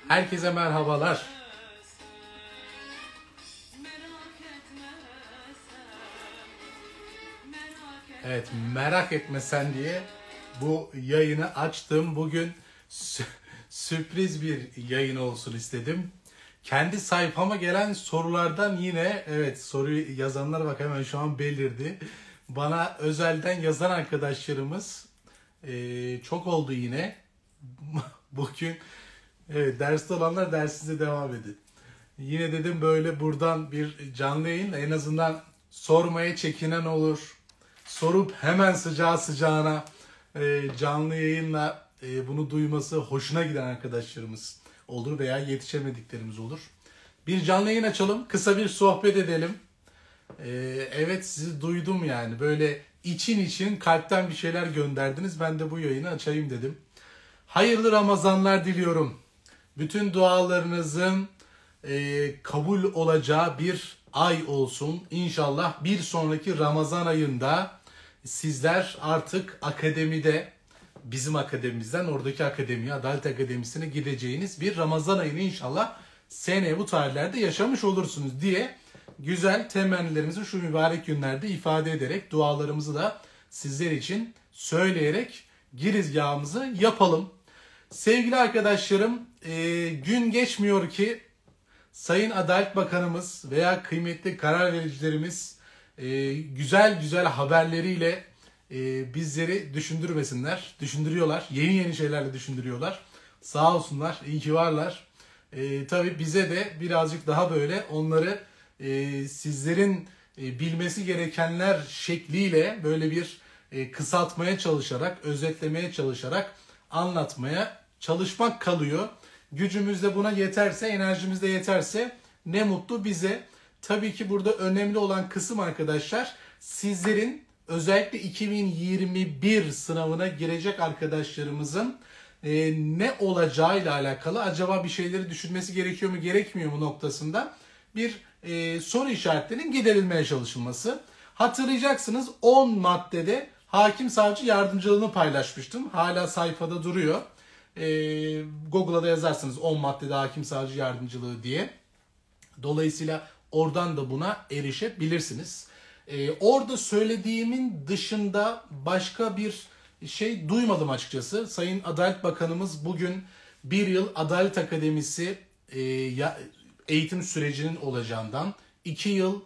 Herkese merhabalar. Evet, merak etme sen diye bu yayını açtım. Bugün sürpriz bir yayın olsun istedim. Kendi sayfama gelen sorulardan yine, evet, soruyu yazanlar bak hemen şu an belirdi. Bana özelden yazan arkadaşlarımız çok oldu yine. Bugün evet, derste olanlar dersize devam edin. Yine dedim böyle buradan bir canlı yayın, en azından sormaya çekinen olur. Sorup hemen sıcağı sıcağına canlı yayınla bunu duyması hoşuna giden arkadaşlarımız olur veya yetişemediklerimiz olur. Bir canlı yayın açalım, kısa bir sohbet edelim. Evet, sizi duydum yani. Böyle için kalpten bir şeyler gönderdiniz. Ben de bu yayını açayım dedim. Hayırlı Ramazanlar diliyorum. Bütün dualarınızın kabul olacağı bir ay olsun. İnşallah bir sonraki Ramazan ayında sizler artık akademide, bizim akademimizden oradaki akademiye, Adalet Akademisi'ne gideceğiniz bir Ramazan ayını inşallah seneye bu tarihlerde yaşamış olursunuz diye güzel temennilerimizi şu mübarek günlerde ifade ederek, dualarımızı da sizler için söyleyerek girizgahımızı yapalım. Sevgili arkadaşlarım, gün geçmiyor ki Sayın Adalet Bakanımız veya kıymetli karar vericilerimiz güzel haberleriyle bizleri düşündürmesinler. Düşündürüyorlar. Yeni şeylerle düşündürüyorlar. Sağ olsunlar. İyi ki varlar. Tabii bize de birazcık daha böyle onları sizlerin bilmesi gerekenler şekliyle böyle bir kısaltmaya çalışarak, özetlemeye çalışarak anlatmaya çalışmak kalıyor. Gücümüz de buna yeterse, enerjimiz de yeterse ne mutlu bize. Tabii ki burada önemli olan kısım arkadaşlar, sizlerin özellikle 2021 sınavına girecek arkadaşlarımızın ne olacağıyla alakalı, acaba bir şeyleri düşünmesi gerekiyor mu gerekmiyor mu noktasında bir soru işaretlerinin giderilmeye çalışılması. Hatırlayacaksınız 10 maddede hakim savcı yardımcılığını paylaşmıştım. Hala sayfada duruyor. Google'a da yazarsınız 10 maddede hakim savcı yardımcılığı diye. Dolayısıyla oradan da buna erişebilirsiniz. Orada söylediğimin dışında başka bir şey duymadım açıkçası. Sayın Adalet Bakanımız bugün bir yıl Adalet Akademisi eğitim sürecinin olacağından, 2 yıl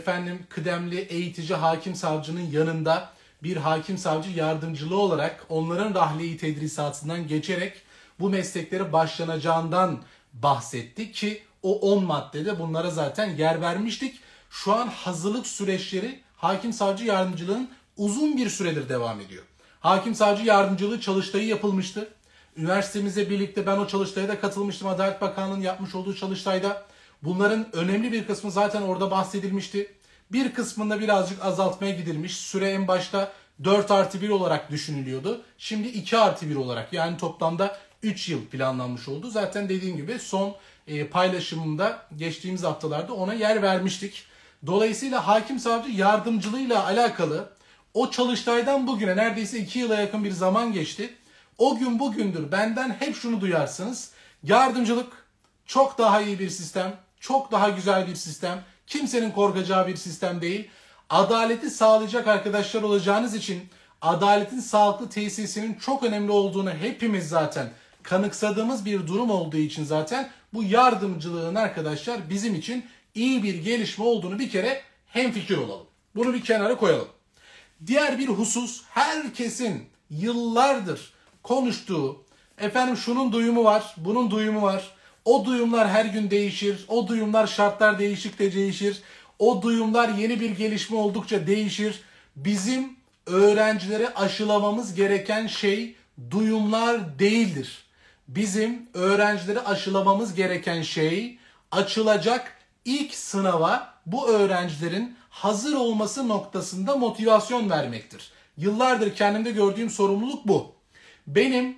kıdemli eğitici hakim savcının yanında bir hakim savcı yardımcılığı olarak onların rahleyi tedrisatından geçerek bu mesleklere başlanacağından bahsetti ki o 10 maddede bunlara zaten yer vermiştik. Şu an hazırlık süreçleri hakim savcı yardımcılığın uzun bir süredir devam ediyor. Hakim savcı yardımcılığı çalıştayı yapılmıştı. Üniversitemizle birlikte ben o çalıştaya da katılmıştım. Adalet Bakanlığı'nın yapmış olduğu çalıştayda. Bunların önemli bir kısmı zaten orada bahsedilmişti. Bir kısmında birazcık azaltmaya gidilmiş. Süre en başta 4+1 olarak düşünülüyordu. Şimdi 2+1 olarak, yani toplamda 3 yıl planlanmış oldu. Zaten dediğim gibi son paylaşımımda geçtiğimiz haftalarda ona yer vermiştik. Dolayısıyla hakim savcı yardımcılığıyla alakalı o çalıştaydan bugüne neredeyse 2 yıla yakın bir zaman geçti. O gün bugündür benden hep şunu duyarsınız. Yardımcılık çok daha iyi bir sistem, çok daha güzel bir sistem. Kimsenin korkacağı bir sistem değil. Adaleti sağlayacak arkadaşlar olacağınız için adaletin sağlıklı tesisinin çok önemli olduğunu hepimiz zaten kanıksadığımız bir durum olduğu için zaten bu yardımcılığın arkadaşlar bizim için iyi bir gelişme olduğunu bir kere hemfikir olalım. Bunu bir kenara koyalım. Diğer bir husus, herkesin yıllardır konuştuğu, şunun duyumu var, bunun duyumu var. O duyumlar her gün değişir. O duyumlar şartlar değişikçe değişir. O duyumlar yeni bir gelişme oldukça değişir. Bizim öğrencilere aşılamamız gereken şey duyumlar değildir. Bizim öğrencilere aşılamamız gereken şey açılacak ilk sınava bu öğrencilerin hazır olması noktasında motivasyon vermektir. Yıllardır kendimde gördüğüm sorumluluk bu. Benim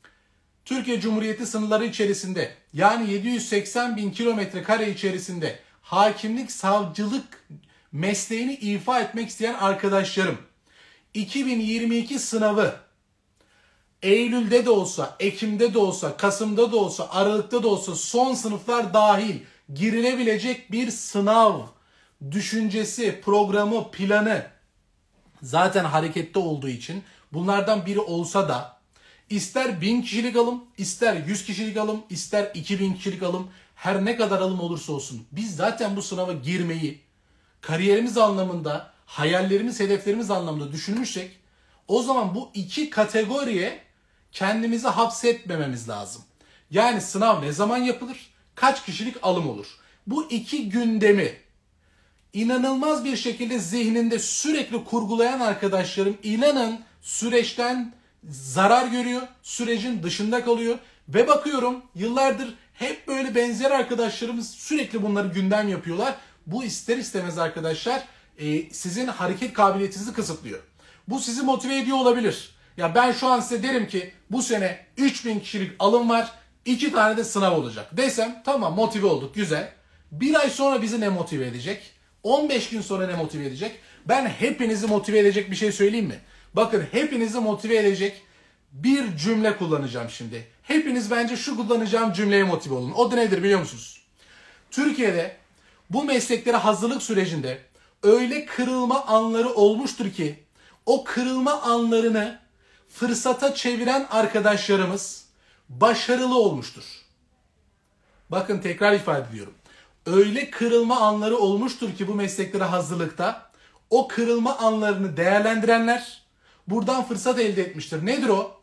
Türkiye Cumhuriyeti sınırları içerisinde, yani 780 bin kilometre kare içerisinde hakimlik, savcılık mesleğini ifa etmek isteyen arkadaşlarım 2022 sınavı Eylül'de de olsa, Ekim'de de olsa, Kasım'da da olsa, Aralık'ta da olsa son sınıflar dahil girilebilecek bir sınav düşüncesi, programı, planı zaten harekette olduğu için bunlardan biri olsa da ister 1000 kişilik alım, ister 100 kişilik alım, ister 2000 kişilik alım, her ne kadar alım olursa olsun biz zaten bu sınava girmeyi kariyerimiz anlamında, hayallerimiz, hedeflerimiz anlamında düşünmüşsek o zaman bu iki kategoriye kendimizi hapsetmememiz lazım. Yani sınav ne zaman yapılır? Kaç kişilik alım olur? Bu iki gündemi inanılmaz bir şekilde zihninde sürekli kurgulayan arkadaşlarım inanın süreçten zarar görüyor, sürecin dışında kalıyor ve bakıyorum yıllardır hep böyle benzer arkadaşlarımız sürekli bunları gündem yapıyorlar. Bu ister istemez arkadaşlar sizin hareket kabiliyetinizi kısıtlıyor. Bu sizi motive ediyor olabilir. Ya ben şu an size derim ki bu sene 3000 kişilik alım var, 2 tane de sınav olacak desem tamam motive olduk güzel. Bir ay sonra bizi ne motive edecek? 15 gün sonra ne motive edecek? Ben hepinizi motive edecek bir şey söyleyeyim mi? Bakın hepinizi motive edecek bir cümle kullanacağım şimdi. Hepiniz bence şu kullanacağım cümleye motive olun. O da nedir biliyor musunuz? Türkiye'de bu mesleklere hazırlık sürecinde öyle kırılma anları olmuştur ki o kırılma anlarını fırsata çeviren arkadaşlarımız başarılı olmuştur. Bakın tekrar ifade ediyorum. Öyle kırılma anları olmuştur ki bu mesleklere hazırlıkta o kırılma anlarını değerlendirenler buradan fırsat elde etmiştir. Nedir o?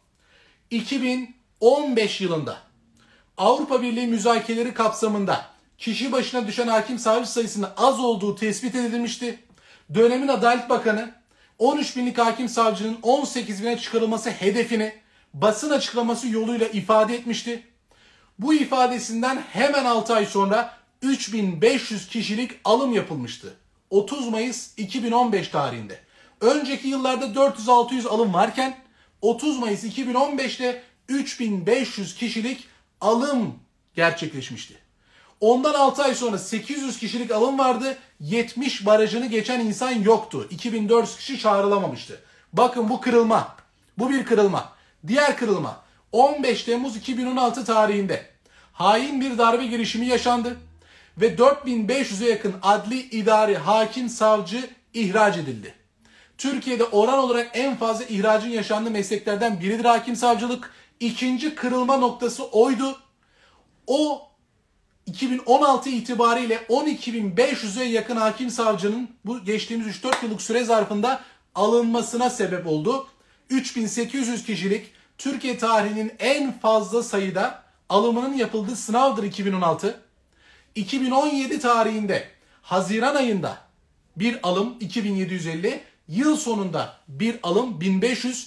2015 yılında Avrupa Birliği müzakereleri kapsamında kişi başına düşen hakim savcı sayısının az olduğu tespit edilmişti. Dönemin Adalet Bakanı 13 binlik hakim savcının 18 bine çıkarılması hedefini basın açıklaması yoluyla ifade etmişti. Bu ifadesinden hemen 6 ay sonra 3500 kişilik alım yapılmıştı. 30 Mayıs 2015 tarihinde. Önceki yıllarda 400-600 alım varken 30 Mayıs 2015'te 3500 kişilik alım gerçekleşmişti. Ondan 6 ay sonra 800 kişilik alım vardı. 70 barajını geçen insan yoktu. 2400 kişi çağrılamamıştı. Bakın bu kırılma. Bu bir kırılma. Diğer kırılma 15 Temmuz 2016 tarihinde hain bir darbe girişimi yaşandı ve 4500'e yakın adli idari hakim savcı ihraç edildi. Türkiye'de oran olarak en fazla ihracın yaşandığı mesleklerden biridir hakim savcılık. İkinci kırılma noktası oydu. O 2016 itibariyle 12.500'e yakın hakim savcının bu geçtiğimiz 3-4 yıllık süre zarfında alınmasına sebep oldu. 3800 kişilik Türkiye tarihinin en fazla sayıda alımının yapıldığı sınavdır 2016. 2017 tarihinde Haziran ayında bir alım 2750, yıl sonunda bir alım 1500,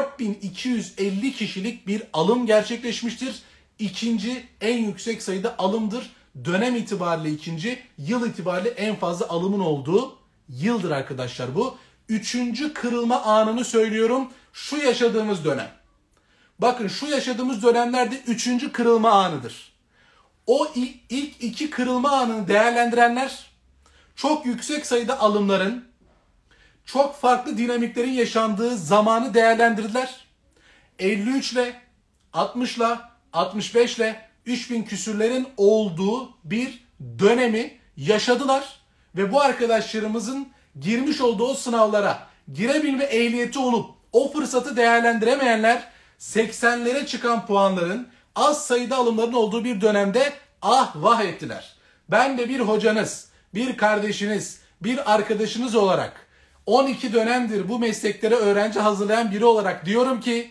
4250 kişilik bir alım gerçekleşmiştir. İkinci en yüksek sayıda alımdır. Dönem itibariyle ikinci, yıl itibariyle en fazla alımın olduğu yıldır arkadaşlar bu. Üçüncü kırılma anını söylüyorum. Şu yaşadığımız dönem. Bakın şu yaşadığımız dönemlerde üçüncü kırılma anıdır. O ilk iki kırılma anını değerlendirenler çok yüksek sayıda alımların, çok farklı dinamiklerin yaşandığı zamanı değerlendirdiler. 53 ile, 60 ile, 65 ile 3000 küsürlerin olduğu bir dönemi yaşadılar. Ve bu arkadaşlarımızın girmiş olduğu o sınavlara girebilme ehliyeti olup o fırsatı değerlendiremeyenler 80'lere çıkan puanların az sayıda alımların olduğu bir dönemde ah vah ettiler. Ben de bir hocanız, bir kardeşiniz, bir arkadaşınız olarak 12 dönemdir bu mesleklere öğrenci hazırlayan biri olarak diyorum ki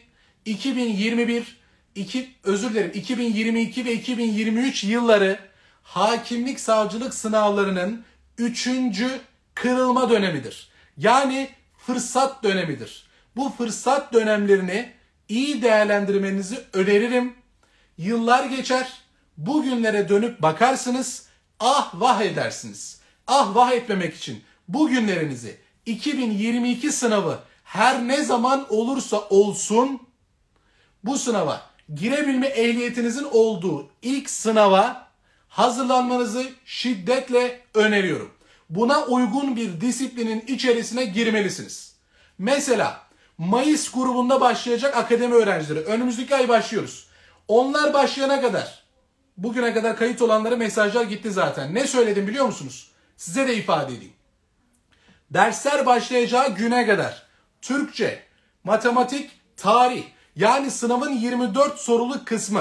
2022 ve 2023 yılları hakimlik savcılık sınavlarının 3. kırılma dönemidir. Yani fırsat dönemidir. Bu fırsat dönemlerini iyi değerlendirmenizi öneririm. Yıllar geçer, bugünlere dönüp bakarsınız, ah vah edersiniz. Ah vah etmemek için bugünlerinizi 2022 sınavı her ne zaman olursa olsun bu sınava girebilme ehliyetinizin olduğu ilk sınava hazırlanmanızı şiddetle öneriyorum. Buna uygun bir disiplinin içerisine girmelisiniz. Mesela Mayıs grubunda başlayacak akademi öğrencileri. Önümüzdeki ay başlıyoruz. Onlar başlayana kadar, bugüne kadar kayıt olanlara mesajlar gitti zaten. Ne söyledim biliyor musunuz? Size de ifade edeyim. Dersler başlayacağı güne kadar Türkçe, matematik, tarih, yani sınavın 24 soruluk kısmı,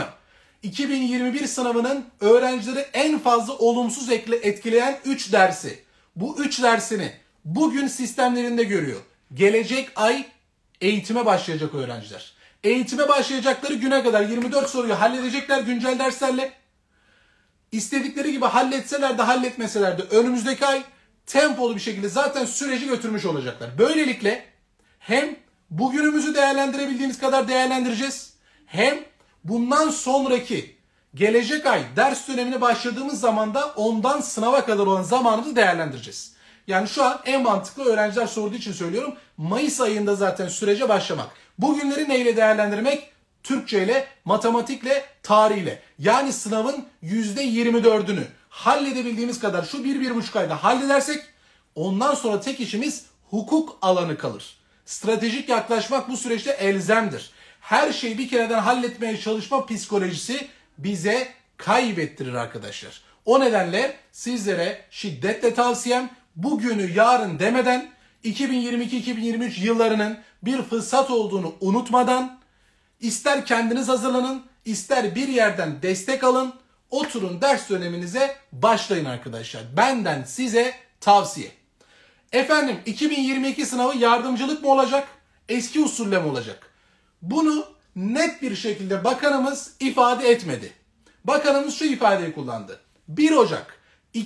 2021 sınavının öğrencileri en fazla olumsuz etkileyen 3 dersi. Bu 3 dersini bugün sistemlerinde görüyor. Gelecek ay eğitime başlayacak öğrenciler. Eğitime başlayacakları güne kadar 24 soruyu halledecekler güncel derslerle. İstedikleri gibi halletseler de halletmeseler de önümüzdeki ay tempolu bir şekilde zaten süreci götürmüş olacaklar. Böylelikle hem bugünümüzü değerlendirebildiğimiz kadar değerlendireceğiz, hem bundan sonraki gelecek ay ders dönemine başladığımız zaman da ondan sınava kadar olan zamanımızı değerlendireceğiz. Yani şu an en mantıklı, öğrenciler sorduğu için söylüyorum, Mayıs ayında zaten sürece başlamak. Bugünleri neyle değerlendirmek? Türkçe ile, matematikle, tarihle. Yani sınavın %24'ünü halledebildiğimiz kadar şu 1-1,5 ayda halledersek ondan sonra tek işimiz hukuk alanı kalır. Stratejik yaklaşmak bu süreçte elzemdir. Her şeyi bir kereden halletmeye çalışma psikolojisi bize kaybettirir arkadaşlar. O nedenle sizlere şiddetle tavsiyem, bugünü yarın demeden 2022-2023 yıllarının bir fırsat olduğunu unutmadan ister kendiniz hazırlanın, ister bir yerden destek alın, oturun ders döneminize başlayın arkadaşlar. Benden size tavsiye. Efendim 2022 sınavı yardımcılık mı olacak, eski usulle mi olacak? Bunu net bir şekilde bakanımız ifade etmedi. Bakanımız şu ifadeyi kullandı. 1 Ocak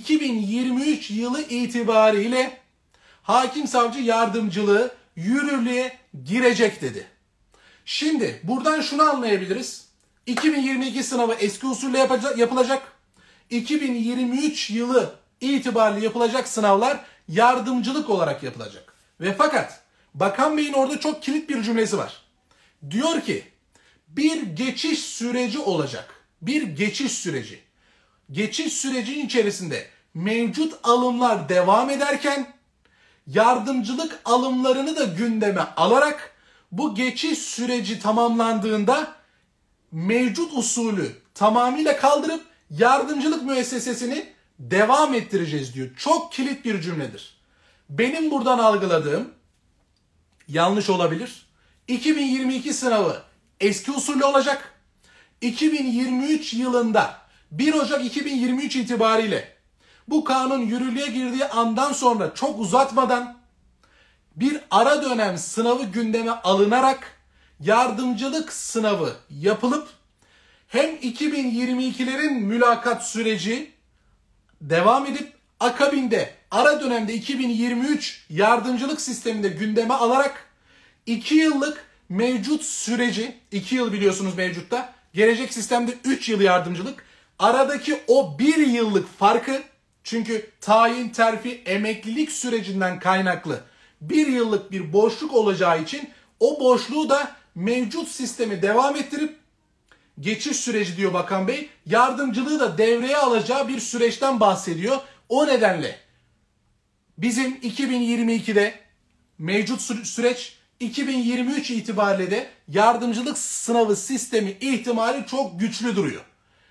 2023 yılı itibariyle hakim savcı yardımcılığı yürürlüğe girecek dedi. Şimdi buradan şunu anlayabiliriz. 2022 sınavı eski usulle yapılacak. 2023 yılı itibariyle yapılacak sınavlar yardımcılık olarak yapılacak. Ve fakat Bakan Bey'in orada çok kilit bir cümlesi var. Diyor ki bir geçiş süreci olacak. Bir geçiş süreci. Geçiş sürecinin içerisinde mevcut alımlar devam ederken yardımcılık alımlarını da gündeme alarak bu geçiş süreci tamamlandığında mevcut usulü tamamıyla kaldırıp yardımcılık müessesesini devam ettireceğiz diyor. Çok kilit bir cümledir. Benim buradan algıladığım, yanlış olabilir, 2022 sınavı eski usulü olacak. 2023 yılında 1 Ocak 2023 itibariyle bu kanun yürürlüğe girdiği andan sonra çok uzatmadan bir ara dönem sınavı gündeme alınarak yardımcılık sınavı yapılıp hem 2022'lerin mülakat süreci devam edip akabinde ara dönemde 2023 yardımcılık sisteminde gündeme alarak 2 yıllık mevcut süreci, 2 yıl biliyorsunuz mevcutta, gelecek sistemde 3 yıl yardımcılık, aradaki o 1 yıllık farkı, çünkü tayin, terfi, emeklilik sürecinden kaynaklı 1 yıllık bir boşluk olacağı için o boşluğu da mevcut sistemi devam ettirip geçiş süreci diyor Bakan Bey, yardımcılığı da devreye alacağı bir süreçten bahsediyor. O nedenle bizim 2022'de mevcut süreç, 2023 itibariyle de yardımcılık sınavı sistemi ihtimali çok güçlü duruyor.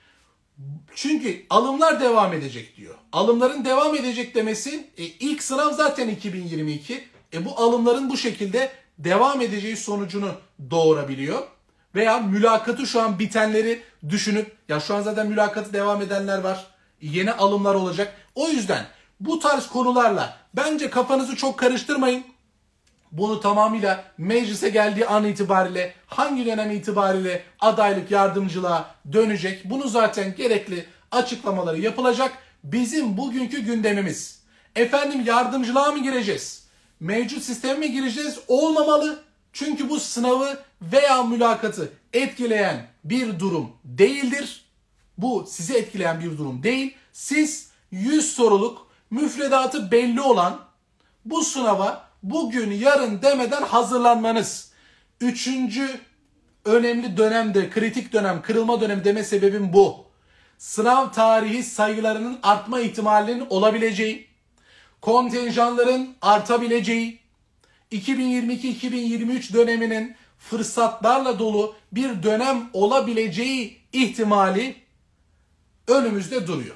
Çünkü alımlar devam edecek diyor. Alımların devam edecek demesi, ilk sınav zaten 2022. Bu alımların bu şekilde devam edeceği sonucunu doğurabiliyor. Veya mülakatı şu an bitenleri düşünüp, ya şu an zaten mülakatı devam edenler var, yeni alımlar olacak. O yüzden bu tarz konularla bence kafanızı çok karıştırmayın. Bunu tamamıyla meclise geldiği an itibariyle, hangi dönem itibariyle adaylık yardımcılığa dönecek, bunu zaten gerekli açıklamaları yapılacak. Bizim bugünkü gündemimiz, efendim yardımcılığa mı gireceğiz, mevcut sisteme mi gireceğiz? Olmamalı. Çünkü bu sınavı veya mülakatı etkileyen bir durum değildir. Bu sizi etkileyen bir durum değil. Siz 100 soruluk müfredatı belli olan bu sınava bugün yarın demeden hazırlanmanız. 3. önemli dönemde, kritik dönem, kırılma dönemi deme sebebim bu. Sınav tarihi sayılarının artma ihtimalinin olabileceği, kontenjanların artabileceği, 2022-2023 döneminin fırsatlarla dolu bir dönem olabileceği ihtimali önümüzde duruyor.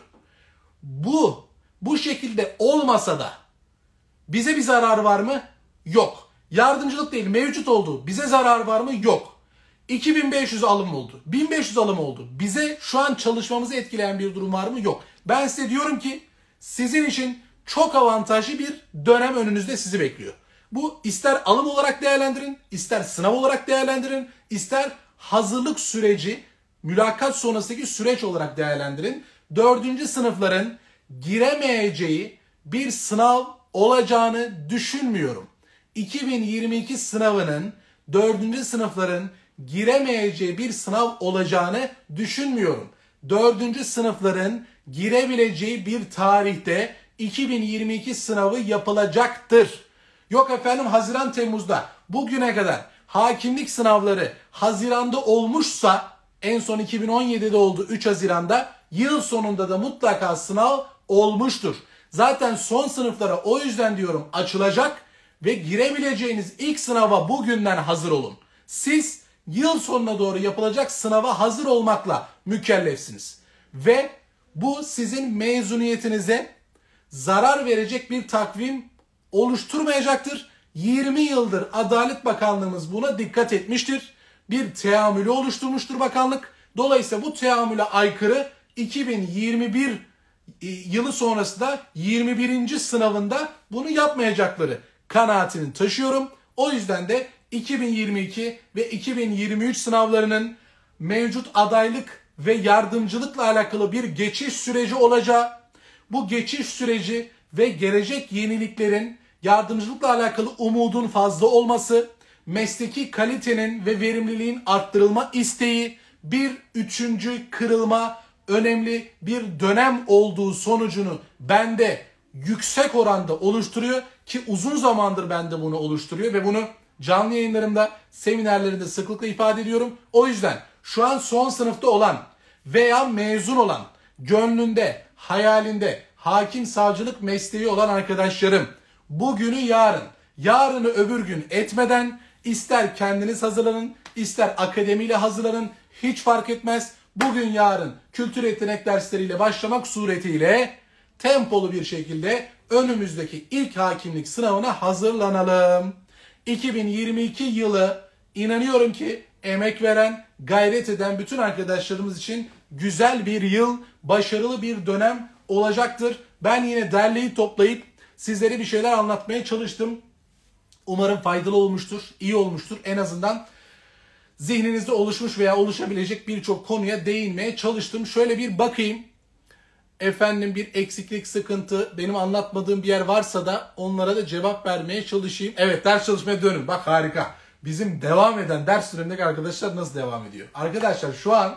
Bu şekilde olmasa da bize bir zarar var mı? Yok. Yardımcılık değil, mevcut oldu. Bize zarar var mı? Yok. 2500 alım oldu. 1500 alım oldu. Bize şu an çalışmamızı etkileyen bir durum var mı? Yok. Ben size diyorum ki sizin için çok avantajlı bir dönem önünüzde sizi bekliyor. Bu ister alım olarak değerlendirin, ister sınav olarak değerlendirin, ister hazırlık süreci, mülakat sonrasındaki süreç olarak değerlendirin. 4. sınıfların giremeyeceği bir sınav olacağını düşünmüyorum. 2022 sınavının 4. sınıfların giremeyeceği bir sınav olacağını düşünmüyorum. 4. sınıfların girebileceği bir tarihte 2022 sınavı yapılacaktır. Yok efendim Haziran Temmuz'da bugüne kadar hakimlik sınavları Haziran'da olmuşsa, en son 2017'de oldu 3 Haziran'da, yıl sonunda da mutlaka sınav olmuştur. Zaten son sınıflara o yüzden diyorum açılacak ve girebileceğiniz ilk sınava bugünden hazır olun. Siz yıl sonuna doğru yapılacak sınava hazır olmakla mükellefsiniz. Ve bu sizin mezuniyetinize zarar verecek bir takvim oluşturmayacaktır. 20 yıldır Adalet Bakanlığımız buna dikkat etmiştir. Bir teamülü oluşturmuştur bakanlık. Dolayısıyla bu teamüle aykırı 2021 yılı sonrasında 21. sınavında bunu yapmayacakları kanaatini taşıyorum. O yüzden de 2022 ve 2023 sınavlarının mevcut adaylık ve yardımcılıkla alakalı bir geçiş süreci olacağı, bu geçiş süreci ve gelecek yeniliklerin yardımcılıkla alakalı umudun fazla olması, mesleki kalitenin ve verimliliğin arttırılma isteği, bir üçüncü kırılma önemli bir dönem olduğu sonucunu bende yüksek oranda oluşturuyor ki uzun zamandır bende bunu oluşturuyor ve bunu canlı yayınlarımda, seminerlerimde sıklıkla ifade ediyorum. O yüzden şu an son sınıfta olan veya mezun olan, gönlünde, hayalinde hakim savcılık mesleği olan arkadaşlarım, bugünü yarını öbür gün etmeden ister kendiniz hazırlanın, ister akademiyle hazırlanın, hiç fark etmez. Bugün yarın kültür yetenek dersleriyle başlamak suretiyle tempolu bir şekilde önümüzdeki ilk hakimlik sınavına hazırlanalım. 2022 yılı inanıyorum ki emek veren, gayret eden bütün arkadaşlarımız için güzel bir yıl, başarılı bir dönem olacaktır. Ben yine derleyip toplayıp sizlere bir şeyler anlatmaya çalıştım. Umarım faydalı olmuştur, iyi olmuştur. En azından zihninizde oluşmuş veya oluşabilecek birçok konuya değinmeye çalıştım. Şöyle bir bakayım. Efendim bir eksiklik, sıkıntı, benim anlatmadığım bir yer varsa da onlara da cevap vermeye çalışayım. Evet, ders çalışmaya dönün. Bak harika. Bizim devam eden ders dönemindeki arkadaşlar nasıl devam ediyor? Arkadaşlar şu an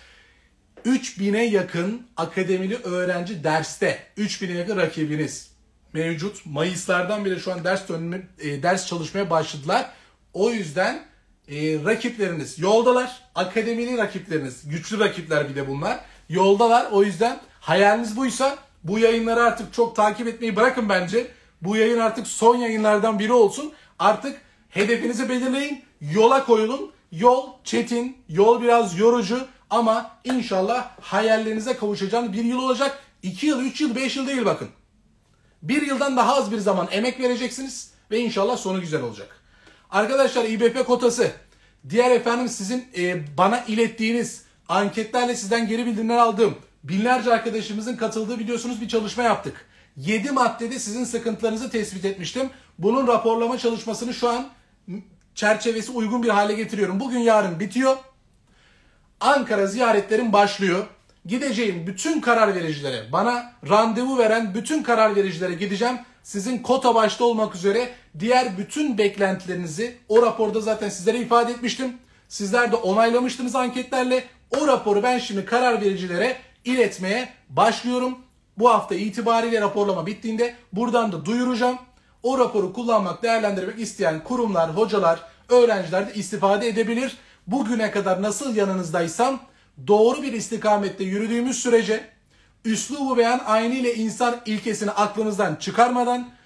3000'e yakın akademili öğrenci derste. 3000'e yakın rakibiniz mevcut. Mayıslardan beri şu an ders çalışmaya başladılar. O yüzden rakipleriniz yoldalar. Akademili rakipleriniz, güçlü rakipler bir de bunlar. Yoldalar. O yüzden hayaliniz buysa bu yayınları artık çok takip etmeyi bırakın bence. Bu yayın artık son yayınlardan biri olsun. Artık hedefinizi belirleyin. Yola koyulun. Yol çetin, yol biraz yorucu ama inşallah hayallerinize kavuşacağınız bir yıl olacak. 2 yıl, 3 yıl, 5 yıl değil bakın. 1 yıldan daha az bir zaman emek vereceksiniz ve inşallah sonu güzel olacak. Arkadaşlar İBF kotası, diğer efendim sizin bana ilettiğiniz anketlerle sizden geri bildirimler aldığım binlerce arkadaşımızın katıldığı biliyorsunuz bir çalışma yaptık. 7 maddede sizin sıkıntılarınızı tespit etmiştim. Bunun raporlama çalışmasını şu an çerçevesi uygun bir hale getiriyorum. Bugün yarın bitiyor. Ankara ziyaretlerim başlıyor. Gideceğim bütün karar vericilere, bana randevu veren bütün karar vericilere gideceğim. Sizin kota başta olmak üzere diğer bütün beklentilerinizi o raporda zaten sizlere ifade etmiştim. Sizler de onaylamıştınız anketlerle. O raporu ben şimdi karar vericilere iletmeye başlıyorum. Bu hafta itibariyle raporlama bittiğinde buradan da duyuracağım. O raporu kullanmak, değerlendirmek isteyen kurumlar, hocalar, öğrenciler de istifade edebilir. Bugüne kadar nasıl yanınızdaysam doğru bir istikamette yürüdüğümüz sürece üslubu beyan aynı ile insan ilkesini aklınızdan çıkarmadan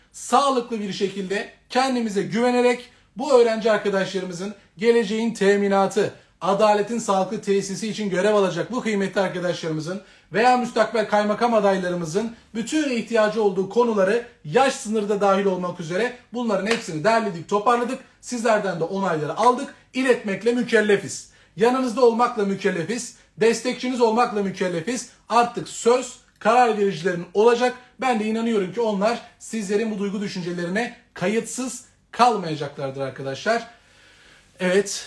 sağlıklı bir şekilde kendimize güvenerek bu öğrenci arkadaşlarımızın geleceğin teminatı, adaletin sağlıklı tesisi için görev alacak bu kıymetli arkadaşlarımızın veya müstakbel kaymakam adaylarımızın bütün ihtiyacı olduğu konuları yaş sınırı da dahil olmak üzere bunların hepsini derledik, toparladık. Sizlerden de onayları aldık. İletmekle mükellefiz. Yanınızda olmakla mükellefiz. Destekçiniz olmakla mükellefiz. Artık söz karar vericilerin olacak. Ben de inanıyorum ki onlar sizlerin bu duygu düşüncelerine kayıtsız kalmayacaklardır arkadaşlar. Evet.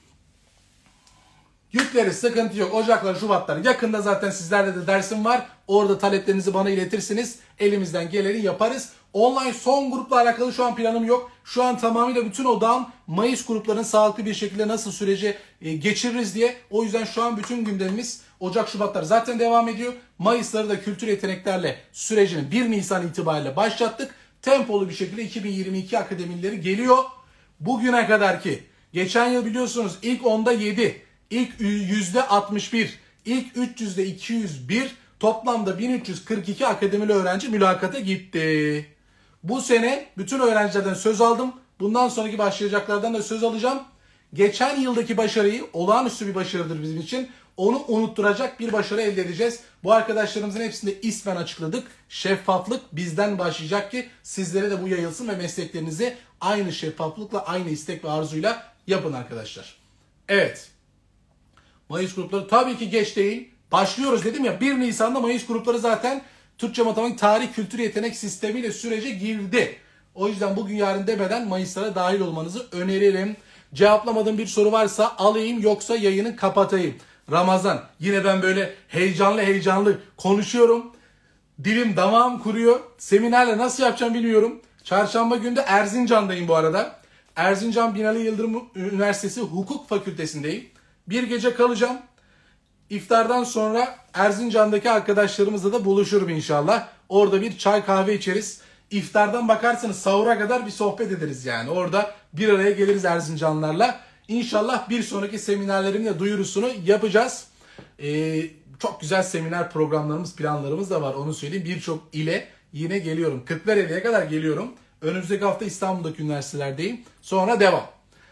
Yükleriz, sıkıntı yok. Ocaklar, Şubatlar yakında zaten sizlerle de dersim var. Orada taleplerinizi bana iletirsiniz. Elimizden geleni yaparız. Online son grupla alakalı şu an planım yok. Şu an tamamıyla bütün odağım Mayıs gruplarının sağlıklı bir şekilde nasıl süreci geçiririz diye. O yüzden şu an bütün gündemimiz Ocak, Şubatlar zaten devam ediyor. Mayısları da kültür yeteneklerle sürecini 1 Nisan itibariyle başlattık. Tempolu bir şekilde 2022 akademileri geliyor. Bugüne kadar ki geçen yıl biliyorsunuz ilk 10'da 7, ilk %61, ilk 300'de 201, toplamda 1342 akademili öğrenci mülakata gitti. Bu sene bütün öğrencilerden söz aldım. Bundan sonraki başlayacaklardan da söz alacağım. Geçen yıldaki başarıyı, olağanüstü bir başarıdır bizim için. Onu unutturacak bir başarı elde edeceğiz. Bu arkadaşlarımızın hepsini de ismen açıkladık. Şeffaflık bizden başlayacak ki sizlere de bu yayılsın ve mesleklerinizi aynı şeffaflıkla, aynı istek ve arzuyla yapın arkadaşlar. Evet. Mayıs grupları tabii ki geç değil. Başlıyoruz dedim ya, 1 Nisan'da Mayıs grupları zaten Türkçe, matematik, tarih, kültür yetenek sistemiyle sürece girdi. O yüzden bugün yarın demeden Mayıslara dahil olmanızı öneririm. Cevaplamadığım bir soru varsa alayım, yoksa yayını kapatayım. Ramazan, yine ben böyle heyecanlı konuşuyorum. Dilim damağım kuruyor. Seminerle nasıl yapacağım bilmiyorum. Çarşamba günü de Erzincan'dayım bu arada. Erzincan Binali Yıldırım Üniversitesi Hukuk Fakültesindeyim. Bir gece kalacağım. İftardan sonra Erzincan'daki arkadaşlarımızla da buluşurum inşallah. Orada bir çay kahve içeriz. İftardan bakarsanız sahura kadar bir sohbet ederiz yani. Orada bir araya geliriz Erzincanlarla. İnşallah bir sonraki seminerlerimin de duyurusunu yapacağız. Çok güzel seminer programlarımız, planlarımız da var, onu söyleyeyim. Birçok ile yine geliyorum. Kırklareli'ye kadar geliyorum. Önümüzdeki hafta İstanbul'daki üniversitelerdeyim. Sonra devam.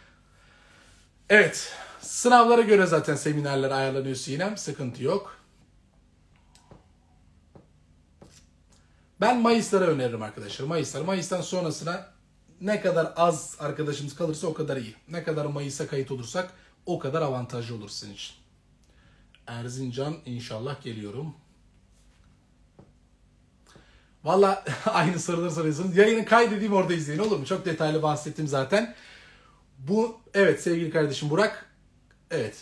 Evet. Sınavlara göre zaten seminerler ayarlanıyor Sinem. Sıkıntı yok. Ben Mayıs'ları öneririm arkadaşlar. Mayıs'tan sonrasına ne kadar az arkadaşımız kalırsa o kadar iyi. Ne kadar Mayıs'a kayıt olursak o kadar avantajlı olur sizin için. Erzincan inşallah geliyorum. Valla aynı soruları soruyorsunuz. Yayını kaydedeyim, orada izleyin, olur mu? Çok detaylı bahsettim zaten. Bu, evet sevgili kardeşim Burak. Evet.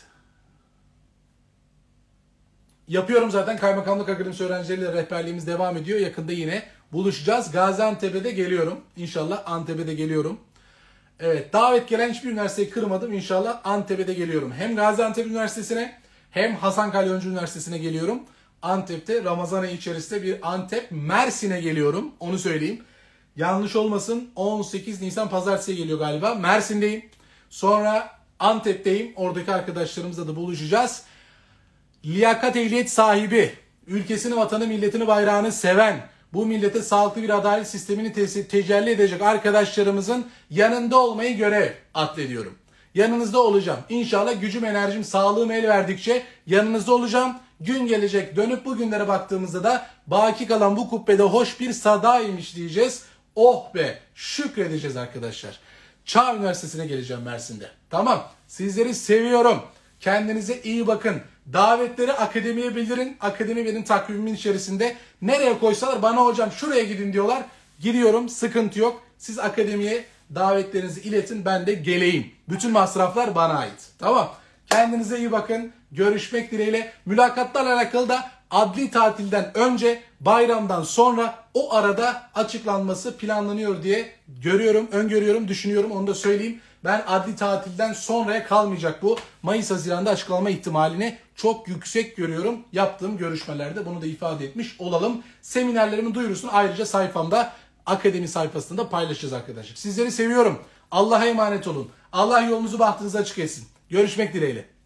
Yapıyorum zaten, Kaymakamlık Akademisi öğrencileriyle rehberliğimiz devam ediyor. Yakında yine buluşacağız. Gaziantep'e de geliyorum. İnşallah Antep'e de geliyorum. Evet, davet gelen hiçbir üniversiteyi kırmadım. İnşallah Antep'e de geliyorum. Hem Gaziantep Üniversitesi'ne hem Hasan Kalyoncu Üniversitesi'ne geliyorum. Antep'te Ramazan ayı içerisinde bir Antep, Mersin'e geliyorum. Onu söyleyeyim. Yanlış olmasın, 18 Nisan pazartesiye geliyor galiba. Mersin'deyim. Sonra Antep'teyim. Oradaki arkadaşlarımızla da buluşacağız. Liyakat ehliyet sahibi, ülkesini, vatanı, milletini, bayrağını seven, bu millete sağlıklı bir adalet sistemini tecelli edecek arkadaşlarımızın yanında olmayı görev addediyorum. Yanınızda olacağım. İnşallah gücüm, enerjim, sağlığım el verdikçe yanınızda olacağım. Gün gelecek, dönüp bugünlere baktığımızda da baki kalan bu kubbede hoş bir sadaymış diyeceğiz. Oh be, şükredeceğiz arkadaşlar. Çağ Üniversitesi'ne geleceğim Mersin'de. Tamam, sizleri seviyorum. Kendinize iyi bakın. Davetleri akademiye bildirin. Akademi benim takvimimin içerisinde. Nereye koysalar bana hocam şuraya gidin diyorlar. Gidiyorum, sıkıntı yok. Siz akademiye davetlerinizi iletin, ben de geleyim. Bütün masraflar bana ait. Tamam. Kendinize iyi bakın. Görüşmek dileğiyle. Mülakatlarla alakalı da adli tatilden önce, bayramdan sonra, o arada açıklanması planlanıyor diye öngörüyorum, düşünüyorum, onu da söyleyeyim. Ben adli tatilden sonraya kalmayacak bu. Mayıs-Haziran'da açıklanma ihtimalini çok yüksek görüyorum. Yaptığım görüşmelerde bunu da ifade etmiş olalım. Seminerlerimin duyurusunu ayrıca sayfamda, akademi sayfasında paylaşacağız arkadaşlar. Sizleri seviyorum. Allah'a emanet olun. Allah yolunuzu bahtınızı açık etsin. Görüşmek dileğiyle.